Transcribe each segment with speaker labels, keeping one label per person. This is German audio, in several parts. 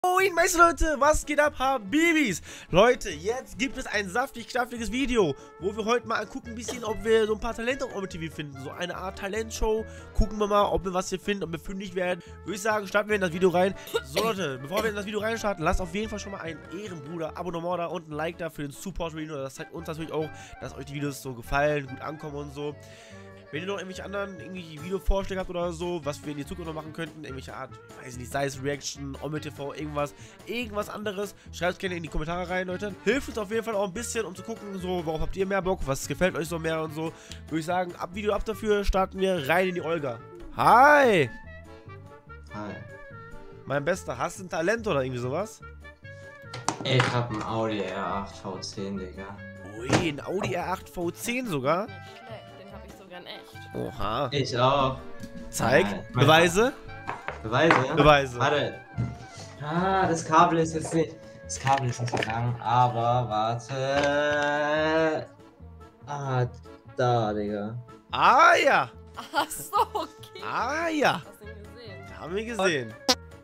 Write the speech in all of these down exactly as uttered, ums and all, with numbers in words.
Speaker 1: Moin, meiste Leute, was geht ab, Habibis? Leute, jetzt gibt es ein saftig knaffiges Video, wo wir heute mal gucken ein bisschen, ob wir so ein paar Talente auf O M T V finden. So eine Art Talentshow. Gucken wir mal, ob wir was hier finden, ob wir fündig werden. Würde ich sagen, starten wir in das Video rein. So Leute, bevor wir in das Video reinstarten, lasst auf jeden Fall schon mal einen Ehrenbruder, Abonnement da und ein Like da für den Support-Video. Das zeigt uns natürlich auch, dass euch die Videos so gefallen, gut ankommen und so. Wenn ihr noch irgendwelche anderen irgendwie Videovorschläge habt oder so, was wir in die Zukunft noch machen könnten, irgendwelche Art, weiß ich nicht, sei es Reaction, O M T V, irgendwas, irgendwas anderes, schreibt es gerne in die Kommentare rein, Leute. Hilft uns auf jeden Fall auch ein bisschen, um zu gucken, so, worauf habt ihr mehr Bock, was gefällt euch so mehr und so. Würde ich sagen, ab Video ab dafür, starten wir rein in die Olga. Hi!
Speaker 2: Hi.
Speaker 1: Mein Bester, hast du ein Talent oder irgendwie sowas?
Speaker 2: Ich hab ein Audi R acht V zehn, Digga.
Speaker 1: Ui, ein Audi R acht V zehn sogar?
Speaker 3: Nicht schlecht, den habe ich sogar in echt.
Speaker 1: Oha.
Speaker 2: Ich auch.
Speaker 1: Zeig.
Speaker 2: Nein.
Speaker 1: Beweise?
Speaker 2: Beweise?
Speaker 1: Beweise.
Speaker 2: Warte. Ah, das Kabel ist jetzt nicht. Das Kabel ist nicht so lang, aber warte. Ah, da, Digga.
Speaker 1: Ah ja.
Speaker 3: Ach so, okay.
Speaker 1: Ah ja.
Speaker 3: Hast du ihn gesehen?
Speaker 1: Haben wir gesehen.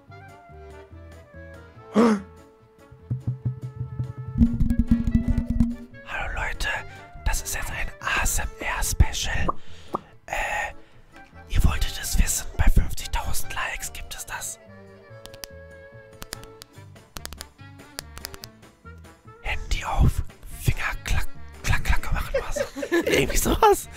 Speaker 1: Hallo Leute, das ist jetzt ein A S M R-Special. Äh, ihr wolltet es wissen, bei fünfzigtausend Likes gibt es das. Handy auf, Finger klack, klack, klack machen was. Irgendwie sowas.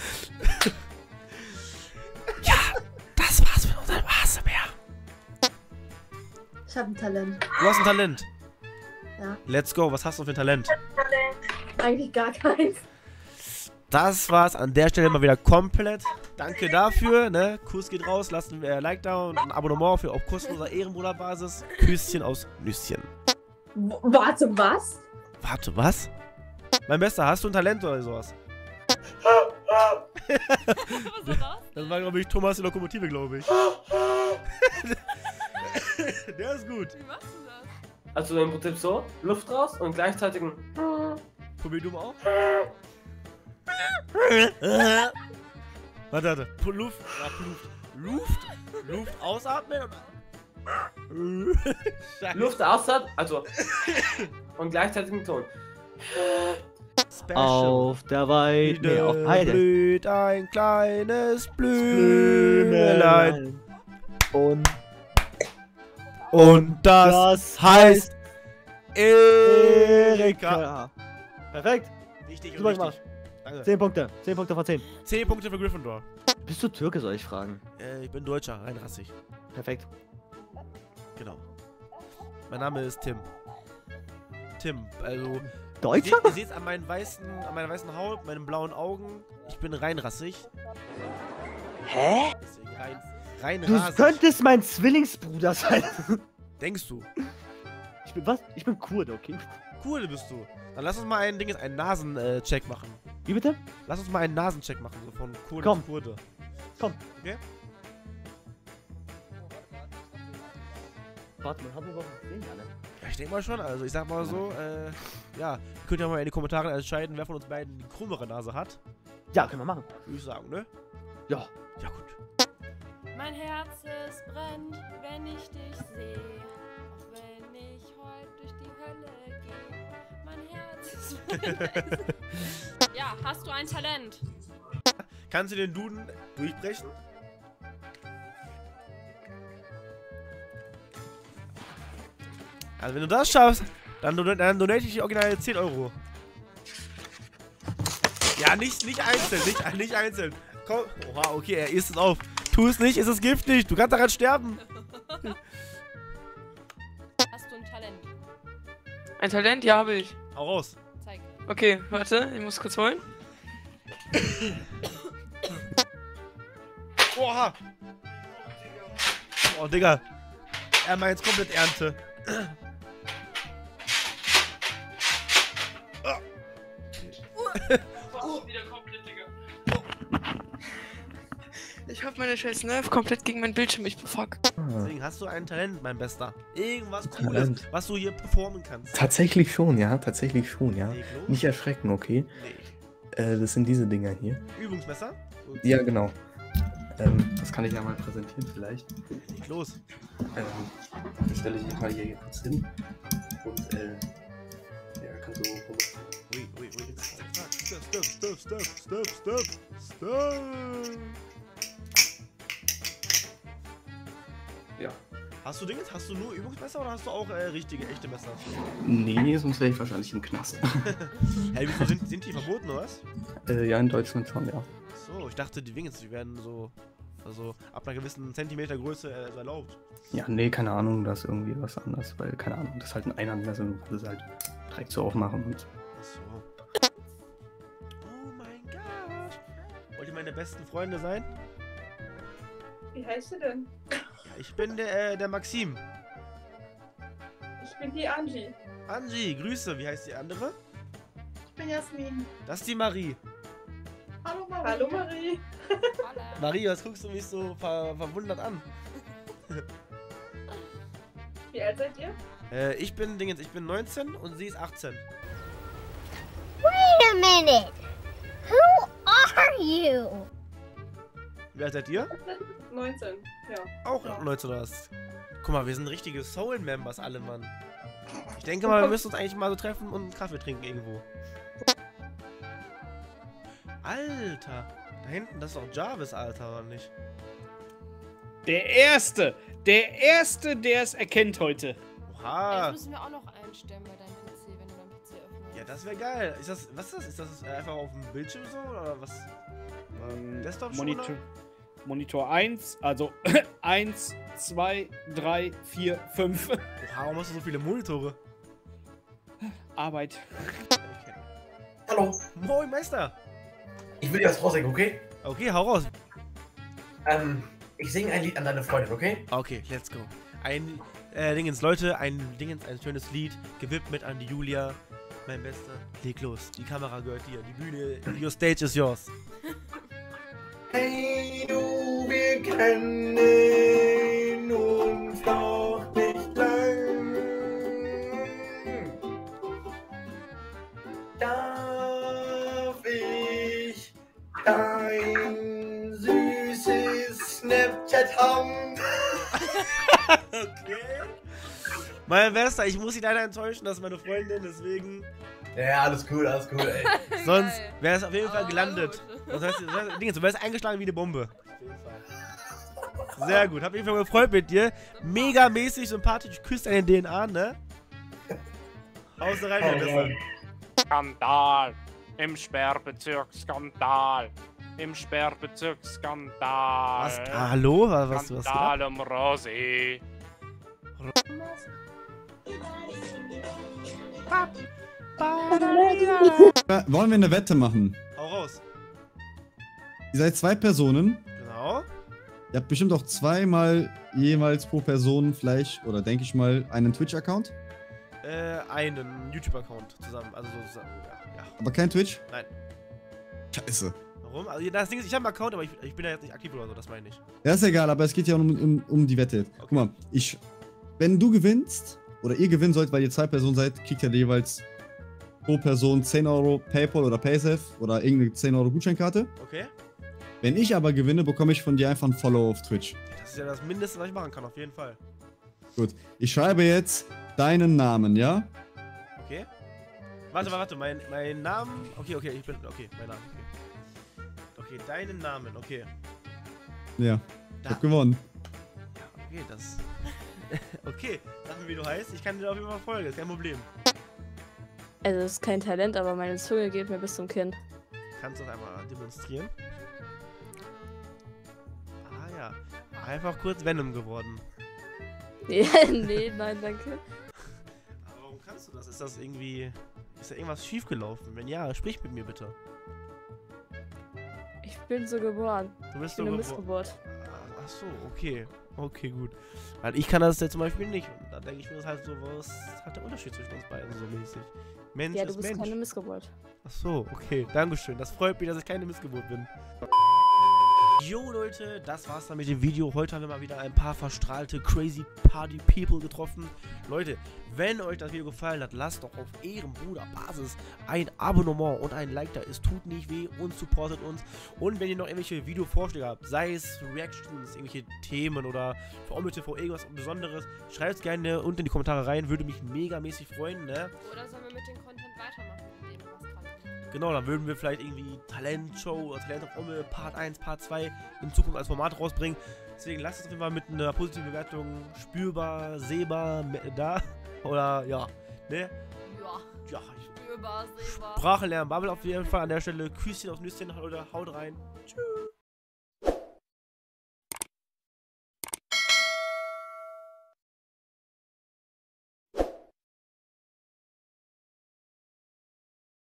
Speaker 1: Ja, das war's mit unserem A S M R.
Speaker 4: Ich habe ein Talent.
Speaker 1: Du hast ein Talent.
Speaker 4: Ja.
Speaker 1: Let's go, was hast du für ein Talent?
Speaker 4: Eigentlich gar keins.
Speaker 1: Das war's an der Stelle mal wieder komplett. Danke dafür, ne? Kuss geht raus, lasst ein äh, Like da und ein Abonnement für auf kostenloser Ehrenbruderbasis. Küsschen aus Nüsschen.
Speaker 4: W warte, was?
Speaker 1: Warte, was? Mein Bester, hast du ein Talent oder sowas?
Speaker 3: Was war das?
Speaker 1: Das war, glaube ich, Thomas die Lokomotive, glaube ich. Der ist gut.
Speaker 3: Wie machst du das?
Speaker 5: Also im Prinzip so, Luft raus und gleichzeitig ein
Speaker 1: Probier du mal auf. Warte, warte. Pu- Luft, ja, Luft. Luft, Luft ausatmen und... Scheiße.
Speaker 5: Luft aussat, also und gleichzeitig ein Ton.
Speaker 1: Special.
Speaker 6: Auf der Weide, nee, auf Heide.
Speaker 1: blüht ein kleines Blümelein.
Speaker 6: Und
Speaker 1: Und das,
Speaker 6: das
Speaker 1: heißt Erika.
Speaker 6: Erika. Perfekt.
Speaker 1: Richtig
Speaker 6: Super
Speaker 1: und
Speaker 6: gemacht.
Speaker 1: richtig. Danke.
Speaker 6: zehn Punkte. zehn Punkte von zehn.
Speaker 1: zehn Punkte für Gryffindor.
Speaker 6: Bist du Türke, soll ich fragen?
Speaker 1: Äh, ich bin Deutscher, reinrassig.
Speaker 6: Perfekt.
Speaker 1: Genau. Mein Name ist Tim. Tim, also... Ihr
Speaker 6: Deutscher?
Speaker 1: seht, ihr seht's an, meinen weißen, an meiner weißen Haut, meinen blauen Augen. Ich bin reinrassig.
Speaker 6: Hä?
Speaker 1: Deswegen rein, rein
Speaker 6: Du
Speaker 1: rasig.
Speaker 6: könntest mein Zwillingsbruder sein.
Speaker 1: Denkst du?
Speaker 6: Ich bin was? Ich bin Kurde, okay?
Speaker 1: Cool bist du. Dann lass uns mal ein Ding, einen Nasencheck machen.
Speaker 6: Wie bitte?
Speaker 1: Lass uns mal einen Nasencheck machen, so von Kurde
Speaker 6: Komm.
Speaker 1: zu Kurde.
Speaker 6: Komm.
Speaker 1: Okay?
Speaker 6: Warte, man hat mir doch gesehen, ja, ne?
Speaker 1: Ja, ich denke mal schon. Also ich sag mal so, äh, ja, könnt ihr mal in die Kommentare entscheiden, wer von uns beiden die krummere Nase hat.
Speaker 6: Ja, können wir machen.
Speaker 1: Würde ich sagen, ne?
Speaker 6: Ja.
Speaker 1: Ja, gut.
Speaker 3: Mein Herz es brennt, wenn ich dich sehe. Auch wenn ich heute durch die Hölle gehe. Mein Herz es brennt. Ja, hast du ein Talent?
Speaker 1: Kannst du den Duden durchbrechen? Also wenn du das schaffst, dann, don dann donate ich die originale zehn Euro. Ja, nicht, nicht einzeln, nicht, nicht einzeln. Komm. Oha, okay, er isst es auf. Tu es nicht, ist es giftig. Du kannst daran sterben.
Speaker 3: Hast du ein Talent?
Speaker 7: Ein Talent? Ja, habe ich.
Speaker 1: Hau raus.
Speaker 3: Zeig.
Speaker 7: Okay, warte, ich muss kurz holen.
Speaker 1: Oha. Oh, Digga. Er meint jetzt komplett Ernte.
Speaker 7: Wieder komplett, Digga. Ich hab meine scheiß Nerv komplett gegen meinen Bildschirm, ich fuck.
Speaker 1: Deswegen hast du ein Talent, mein Bester. Irgendwas Cooles,
Speaker 8: Talent.
Speaker 1: was du hier performen kannst.
Speaker 8: Tatsächlich schon, ja, tatsächlich schon, ja.
Speaker 1: Leg los.
Speaker 8: Nicht erschrecken, okay?
Speaker 1: Nee.
Speaker 8: Äh, das sind diese Dinger hier.
Speaker 1: Übungsmesser?
Speaker 8: Ja, genau. Ähm, das kann ich ja mal präsentieren vielleicht.
Speaker 1: Leg los.
Speaker 8: Ähm, dann stelle ich mich mal hier kurz hin. Und, äh, ja, kannst du...
Speaker 1: Ui, ui, ui. Stop, stop, stop, stop, stop, stop, stop.
Speaker 8: Ja.
Speaker 1: Hast du Dingens? Hast du nur Übungsmesser oder hast du auch äh, richtige, echte Messer?
Speaker 8: Nee, sonst wäre ich wahrscheinlich im Knast.
Speaker 1: Hä, wieso sind, sind die verboten, oder was?
Speaker 8: äh, ja, in Deutschland schon, ja.
Speaker 1: So, ich dachte, die Dingens, die werden so, also ab einer gewissen Zentimeter Größe äh, erlaubt.
Speaker 8: Ja, nee, keine Ahnung, das ist irgendwie was anderes, weil, keine Ahnung, das ist halt ein Einhandmesser und das ist halt direkt so aufmachen und...
Speaker 1: Achso. Oh mein Gott. Wollt ihr meine besten Freunde sein?
Speaker 4: Wie heißt du denn?
Speaker 1: Ja, ich bin der, äh, der Maxim.
Speaker 4: Ich bin die Angie.
Speaker 1: Angie, Grüße. Wie heißt die andere?
Speaker 4: Ich bin Jasmin.
Speaker 1: Das ist die Marie.
Speaker 4: Hallo Marie. Hallo Marie.
Speaker 3: Holla.
Speaker 1: Marie, was guckst du mich so ver verwundert an?
Speaker 4: Wie alt seid ihr?
Speaker 1: Äh, ich bin Dingens, ich bin neunzehn und sie ist achtzehn.
Speaker 9: Wait a minute. Who are you?
Speaker 1: Wie alt seid ihr?
Speaker 4: neunzehn, ja.
Speaker 1: Auch neunzehn oder was? Guck mal, wir sind richtige Soul-Members alle, Mann. Ich denke mal, wir müssen uns eigentlich mal so treffen und einen Kaffee trinken irgendwo. Alter, da hinten, das ist doch Jarvis, Alter, oder nicht?
Speaker 10: Der Erste! Der Erste, der es erkennt heute.
Speaker 1: Oha.
Speaker 3: Jetzt müssen wir auch noch einstellen bei deinem P C, wenn du deinen P C öffnest.
Speaker 1: Ja, das wäre geil. Ist das, was ist das? Ist das einfach auf dem Bildschirm so, oder was? Ähm, Desktop
Speaker 10: Monitor, Monitor eins, also eins, zwei, drei, vier, fünf.
Speaker 1: Oha, warum hast du so viele Monitore?
Speaker 10: Arbeit.
Speaker 1: Okay.
Speaker 11: Hallo,
Speaker 1: Moin, Meister.
Speaker 11: ich will dir was vorsingen, okay?
Speaker 1: Okay, hau raus.
Speaker 11: Ähm, ich singe ein Lied an deine Freundin, okay?
Speaker 1: Okay, let's go. Ein, äh, Dingens, Leute, ein Dingens, ein schönes Lied, gewidmet an die Julia. Mein Bester, leg los. Die Kamera gehört dir. Die Bühne, your stage is yours.
Speaker 11: Hey du, wir kennen uns doch nicht lang. Darf ich dein süßes Snapchat haben?
Speaker 1: Okay. Mein Bester, ich muss sie leider enttäuschen, das ist meine Freundin, deswegen.
Speaker 11: Ja, alles cool, alles cool, ey.
Speaker 1: Sonst
Speaker 3: Geil.
Speaker 1: wäre es auf jeden Fall
Speaker 3: Aber
Speaker 1: gelandet.
Speaker 3: gut.
Speaker 1: Das heißt, das heißt Dingens, du wärst eingeschlagen wie eine Bombe. Auf jeden Fall. Sehr gut, hab mich jeden Fall gefreut mit dir. Mega mäßig sympathisch, küsst deine D N A, ne? Haust rein, mein Bester.
Speaker 12: Skandal. Im Sperrbezirk Skandal. Im Sperrbezirk Skandal.
Speaker 1: Was? Ah, hallo? Was, was, was
Speaker 12: Skandal um Rosi.
Speaker 13: Ja, wollen wir eine Wette machen?
Speaker 1: Hau raus.
Speaker 13: Ihr seid zwei Personen.
Speaker 1: Genau.
Speaker 13: Ihr habt bestimmt auch zweimal jeweils pro Person vielleicht, oder denke ich mal, einen Twitch-Account.
Speaker 1: Äh, einen YouTube-Account zusammen. Also so zusammen, ja, ja.
Speaker 13: Aber kein Twitch?
Speaker 1: Nein.
Speaker 13: Scheiße.
Speaker 1: Warum? Also das Ding ist, ich habe einen Account, aber ich, ich bin ja jetzt nicht aktiv oder so, das meine ich.
Speaker 13: Ja, ist egal, aber es geht ja um, um, um die Wette.
Speaker 1: Okay.
Speaker 13: Guck mal, ich, wenn du gewinnst, oder ihr gewinnen sollt, weil ihr zwei Personen seid, kriegt ihr jeweils pro Person zehn Euro Paypal oder Paysafe oder irgendeine zehn Euro Gutscheinkarte.
Speaker 1: Okay?
Speaker 13: Wenn ich aber gewinne, bekomme ich von dir einfach ein Follow auf Twitch.
Speaker 1: Das ist ja das Mindeste, was ich machen kann, auf jeden Fall.
Speaker 13: Gut, ich schreibe jetzt deinen Namen, ja?
Speaker 1: Okay? Warte, warte, mein, mein Namen. Okay, okay, ich bin. Okay, mein Name, okay. Okay, deinen Namen, okay.
Speaker 13: Ja, ich
Speaker 1: Da.
Speaker 13: hab gewonnen.
Speaker 1: Ja, okay, das. Okay, sag mir, wie du heißt. Ich kann dir auf jeden Fall folgen, ist kein Problem.
Speaker 14: Also, es ist kein Talent, aber meine Zunge geht mir bis zum Kinn.
Speaker 1: Kannst du das einmal demonstrieren? Ah ja, einfach kurz Venom geworden.
Speaker 14: Ja, nee, nein, danke.
Speaker 1: Aber warum kannst du das? Ist das irgendwie. Ist da irgendwas schiefgelaufen? Wenn ja, sprich mit mir bitte.
Speaker 14: Ich bin so geboren.
Speaker 1: Du bist
Speaker 14: Ich bin
Speaker 1: so
Speaker 14: eine
Speaker 1: geboren.
Speaker 14: Missgeburt.
Speaker 1: Ach so, okay. Okay, gut. Weil ich kann das jetzt zum Beispiel nicht. Und da denke ich mir das halt so, was hat der Unterschied zwischen uns beiden so mäßig? Mensch
Speaker 14: Ja, du
Speaker 1: ist
Speaker 14: bist
Speaker 1: Mensch.
Speaker 14: keine Missgeburt.
Speaker 1: Ach so, okay. Dankeschön. Das freut mich, dass ich keine Missgeburt bin. Jo Leute, das war's dann mit dem Video. Heute haben wir mal wieder ein paar verstrahlte Crazy Party People getroffen. Leute, wenn euch das Video gefallen hat, lasst doch auf Ehrenbruder-Basis ein Abonnement und ein Like da. Es tut nicht weh und supportet uns. Und wenn ihr noch irgendwelche Videovorschläge habt, sei es Reactions, irgendwelche Themen oder für Omni T V irgendwas Besonderes, schreibt es gerne unten in die Kommentare rein. Würde mich megamäßig freuen, ne?
Speaker 3: Oder sollen wir mit dem Content weitermachen, indem wir was dran haben?
Speaker 1: Genau, dann würden wir vielleicht irgendwie Talentshow oder Talent auf Omme Part eins, Part zwei in Zukunft als Format rausbringen. Deswegen lasst es auf jeden Fall mit einer positiven Bewertung spürbar, sehbar da. Oder ja, ne?
Speaker 3: Ja.
Speaker 1: Ja, ich
Speaker 3: Spürbar, sehbar.
Speaker 1: Sprache lernen, Bubble auf jeden Fall an der Stelle. Küsschen aufs Nüsschen, Leute, haut rein. Tschüss.